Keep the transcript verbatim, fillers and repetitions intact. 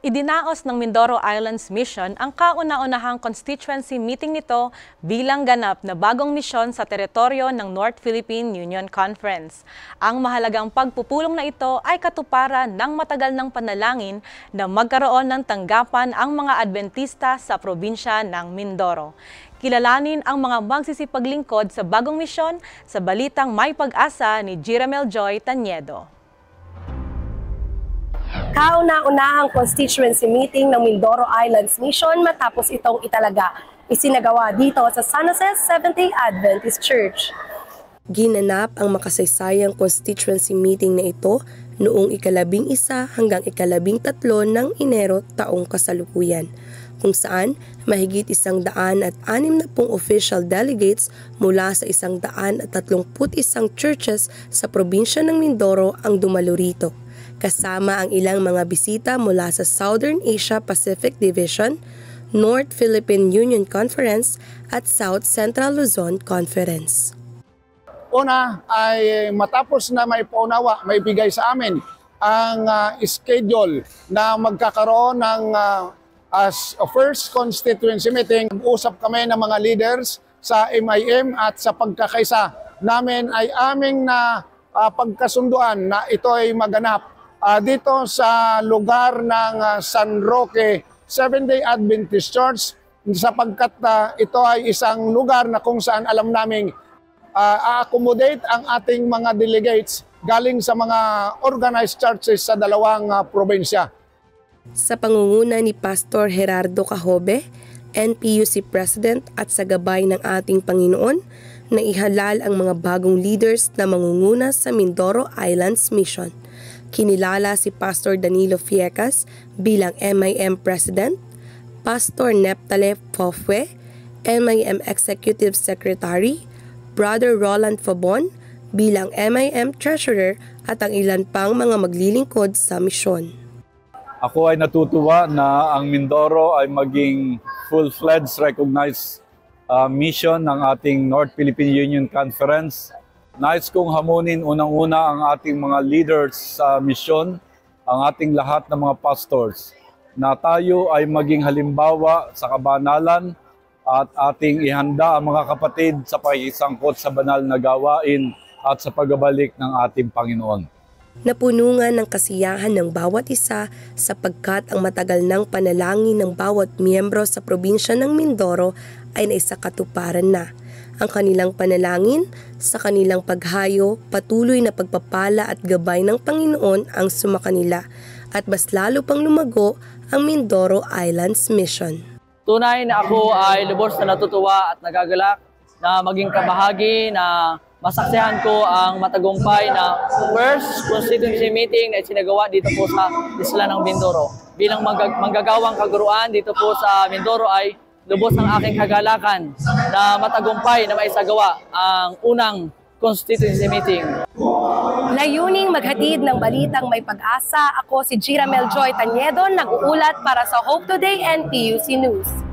Idinaos ng Mindoro Islands Mission ang kauna-unahang constituency meeting nito bilang ganap na bagong misyon sa teritoryo ng North Philippine Union Conference. Ang mahalagang pagpupulong na ito ay katuparan ng matagal ng panalangin na magkaroon ng tanggapan ang mga Adventista sa probinsya ng Mindoro. Kilalanin ang mga magsisipaglingkod sa bagong misyon sa balitang May Pag-asa ni Jiramel Joy Tanyedo. Kauna-unahang constituency meeting ng Mindoro Islands Mission matapos itong italaga. Isinagawa dito sa San Jose Seventh-day Adventist Church. Ginanap ang makasaysayang constituency meeting na ito noong ikalabing isa hanggang ikalabing tatlo ng Enero taong kasalukuyan, kung saan mahigit isang daan at anim na pong official delegates mula sa isang daan at tatlongput isang churches sa probinsya ng Mindoro ang dumalo rito, kasama ang ilang mga bisita mula sa Southern Asia Pacific Division, North Philippine Union Conference at South Central Luzon Conference. Una ay matapos na may paunawa, may bigay sa amin ang uh, schedule na magkakaroon ng uh, as a first constituency meeting. Usap kami ng mga leaders sa M I M at sa pagkakaisa namin ay aming na uh, pagkasunduan na ito ay maganap Uh, dito sa lugar ng uh, San Roque Seventh-day Adventist Church, sapagkat uh, ito ay isang lugar na kung saan alam naming uh, a-accommodate ang ating mga delegates galing sa mga organized churches sa dalawang uh, probinsya. Sa pangunguna ni Pastor Gerardo Cajobe, N P U C President, at sa gabay ng ating Panginoon, na ihalal ang mga bagong leaders na mangunguna sa Mindoro Islands Mission. Kinilala si Pastor Danilo Fiecas bilang M I M President, Pastor Neptale Fofwe, M I M Executive Secretary, Brother Roland Fabon bilang M I M Treasurer at ang ilan pang mga maglilingkod sa misyon. Ako ay natutuwa na ang Mindoro ay maging full-fledged recognized uh, mission ng ating North Philippine Union Conference. Nais kong hamunin unang-una ang ating mga leaders sa misyon, ang ating lahat ng mga pastors, na tayo ay maging halimbawa sa kabanalan at ating ihanda ang mga kapatid sa pakikisangkot sa banal na gawain at sa pagbabalik ng ating Panginoon. Napunungan ng kasiyahan ng bawat isa sapagkat ang matagal ng panalangin ng bawat miyembro sa probinsya ng Mindoro ay naisakatuparan na. Ang kanilang panalangin sa kanilang paghayo, patuloy na pagpapala at gabay ng Panginoon ang sumakanila at mas lalo pang lumago ang Mindoro Islands Mission. Tunay na ako ay lubos na natutuwa at nagagalak na maging kabahagi na masaksihan ko ang matagumpay na first constituency meeting na sinagawa dito po sa isla ng Mindoro. Bilang manggagawang kaguruan dito po sa Mindoro ay lubos ang aking kagalakan na matagumpay na maisagawa ang unang constituency meeting. Layuning maghatid ng balitang may pag-asa, ako si Jiramel Joy Tanyedo, nag-uulat para sa Hope Today N P U C News.